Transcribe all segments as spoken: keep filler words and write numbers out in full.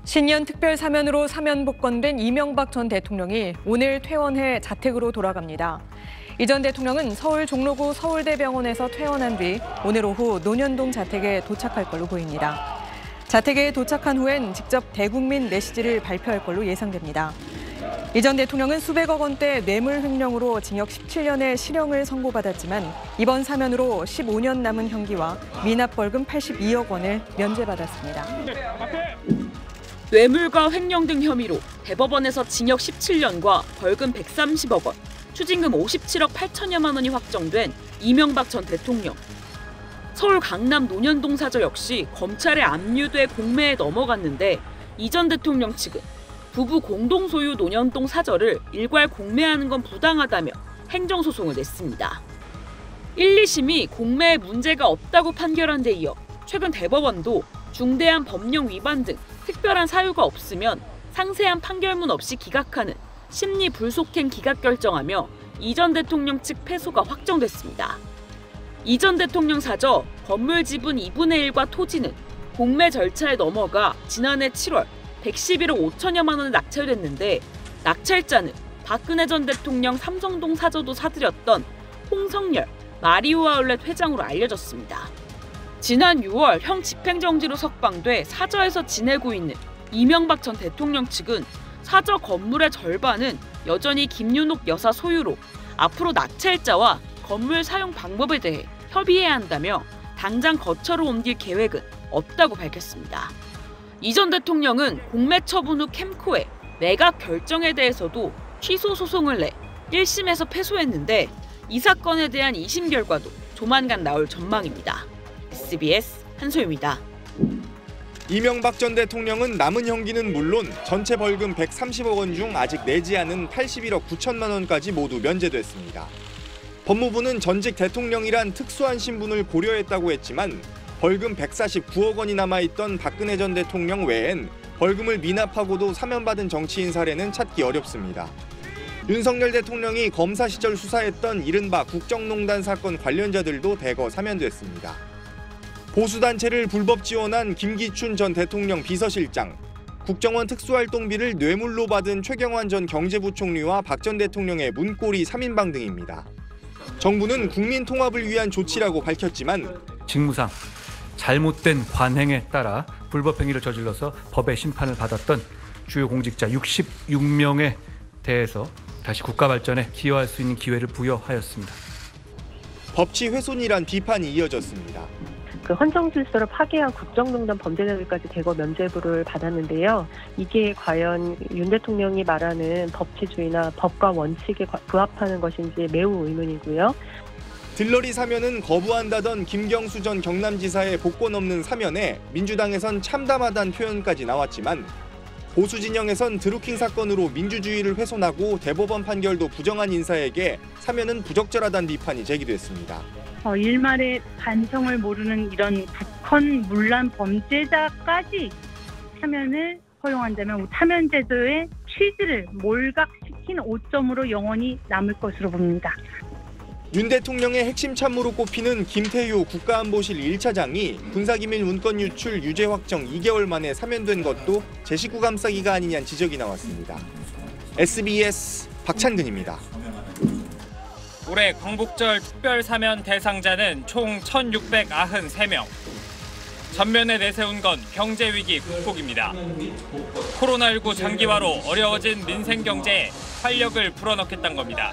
신년 특별 사면으로 사면 복권된 이명박 전 대통령이 오늘 퇴원해 자택으로 돌아갑니다. 이 전 대통령은 서울 종로구 서울대병원에서 퇴원한 뒤 오늘 오후 논현동 자택에 도착할 걸로 보입니다. 자택에 도착한 후엔 직접 대국민 메시지를 발표할 걸로 예상됩니다. 이 전 대통령은 수백억 원대 뇌물 횡령으로 징역 십칠 년의 실형을 선고받았지만 이번 사면으로 십오 년 남은 형기와 미납 벌금 팔십이억 원을 면제받았습니다. 뇌물과 횡령 등 혐의로 대법원에서 징역 십칠 년과 벌금 백삼십억 원, 추징금 오십칠억 팔천여만 원이 확정된 이명박 전 대통령. 서울 강남 논현동 사저 역시 검찰에 압류돼 공매에 넘어갔는데 이 전 대통령 측은 부부 공동 소유 논현동 사저를 일괄 공매하는 건 부당하다며 행정소송을 냈습니다. 일, 이심이 공매에 문제가 없다고 판결한 데 이어 최근 대법원도 중대한 법령 위반 등 특별한 사유가 없으면 상세한 판결문 없이 기각하는 심리 불속행 기각 결정하며 이 전 대통령 측 패소가 확정됐습니다. 이 전 대통령 사저 건물 지분 이분의 일과 토지는 공매 절차에 넘어가 지난해 칠월 백십일억 오천여만 원에 낙찰됐는데 낙찰자는 박근혜 전 대통령 삼성동 사저도 사들였던 홍성열 마리오 아울렛 회장으로 알려졌습니다. 지난 유월 형 집행정지로 석방돼 사저에서 지내고 있는 이명박 전 대통령 측은 사저 건물의 절반은 여전히 김윤옥 여사 소유로 앞으로 낙찰자와 건물 사용 방법에 대해 협의해야 한다며 당장 거처로 옮길 계획은 없다고 밝혔습니다. 이 전 대통령은 공매 처분 후 캠코의 매각 결정에 대해서도 취소 소송을 내 일 심에서 패소했는데 이 사건에 대한 이심 결과도 조만간 나올 전망입니다. 에스비에스 한소희입니다. 이명박 전 대통령은 남은 형기는 물론 전체 벌금 백삼십억 원 중 아직 내지 않은 팔십일억 구천만 원까지 모두 면제됐습니다. 법무부는 전직 대통령이란 특수한 신분을 고려했다고 했지만 벌금 백사십구억 원이 남아있던 박근혜 전 대통령 외엔 벌금을 미납하고도 사면받은 정치인 사례는 찾기 어렵습니다. 윤석열 대통령이 검사 시절 수사했던 이른바 국정농단 사건 관련자들도 대거 사면됐습니다. 보수단체를 불법 지원한 김기춘 전 대통령 비서실장, 국정원 특수활동비를 뇌물로 받은 최경환 전 경제부총리와 박 전 대통령의 문고리 삼 인방 등입니다. 정부는 국민 통합을 위한 조치라고 밝혔지만 직무상 잘못된 관행에 따라 불법 행위를 저질러서 법의 심판을 받았던 주요 공직자 육십육 명에 대해서 다시 국가 발전에 기여할 수 있는 기회를 부여하였습니다. 법치 훼손이란 비판이 이어졌습니다. 그 헌정 질서를 파괴한 국정농단 범죄자들까지 대거 면죄부를 받았는데요. 이게 과연 윤 대통령이 말하는 법치주의나 법과 원칙에 부합하는 것인지 매우 의문이고요. 들러리 사면은 거부한다던 김경수 전 경남지사의 복권 없는 사면에 민주당에선 참담하다는 표현까지 나왔지만 보수 진영에선 드루킹 사건으로 민주주의를 훼손하고 대법원 판결도 부정한 인사에게 사면은 부적절하다는 비판이 제기됐습니다. 어, 일말의 반성을 모르는 이런 국헌 문란 범죄자까지 사면을 허용한다면 사면 제도의 취지를 몰각시킨 오점으로 영원히 남을 것으로 봅니다. 윤 대통령의 핵심 참모로 꼽히는 김태효 국가안보실 일 차장이 군사기밀 문건 유출 유죄 확정 이 개월 만에 사면된 것도 제 식구 감싸기가 아니냐는 지적이 나왔습니다. 에스비에스 박찬근입니다. 올해 광복절 특별 사면 대상자는 총 천육백구십삼 명. 전면에 내세운 건 경제위기 극복입니다. 코로나십구 장기화로 어려워진 민생 경제에 활력을 불어넣겠다는 겁니다.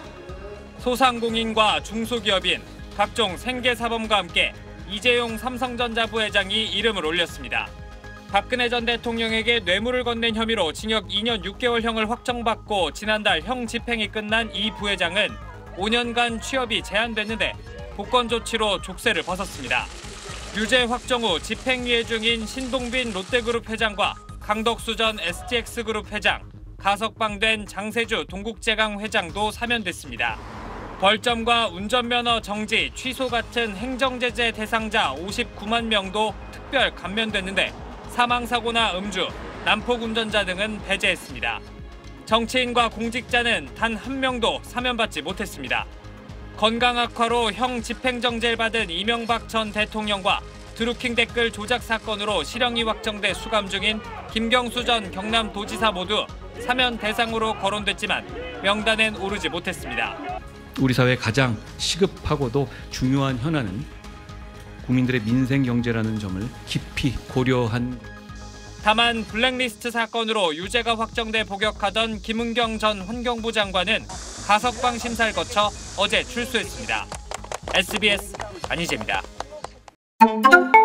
소상공인과 중소기업인 각종 생계사범과 함께 이재용 삼성전자 부회장이 이름을 올렸습니다. 박근혜 전 대통령에게 뇌물을 건넨 혐의로 징역 이 년 육 개월형을 확정받고 지난달 형 집행이 끝난 이 부회장은 오 년간 취업이 제한됐는데 복권 조치로 족쇄를 벗었습니다. 유죄 확정 후 집행유예 중인 신동빈 롯데그룹 회장과 강덕수 전 에스티엑스그룹 회장, 가석방된 장세주 동국제강 회장도 사면됐습니다. 벌점과 운전면허 정지, 취소 같은 행정제재 대상자 오십구만 명도 특별 감면됐는데 사망사고나 음주, 난폭 운전자 등은 배제했습니다. 정치인과 공직자는 단 한 명도 사면받지 못했습니다. 건강 악화로 형 집행정지를 받은 이명박 전 대통령과 드루킹 댓글 조작 사건으로 실형이 확정돼 수감 중인 김경수 전 경남도지사 모두 사면 대상으로 거론됐지만 명단엔 오르지 못했습니다. 우리 사회의 가장 시급하고도 중요한 현안은 국민들의 민생 경제라는 점을 깊이 고려한. 다만 블랙리스트 사건으로 유죄가 확정돼 복역하던 김은경 전 환경부 장관은 가석방 심사를 거쳐 어제 출소했습니다. 에스비에스 안희재입니다.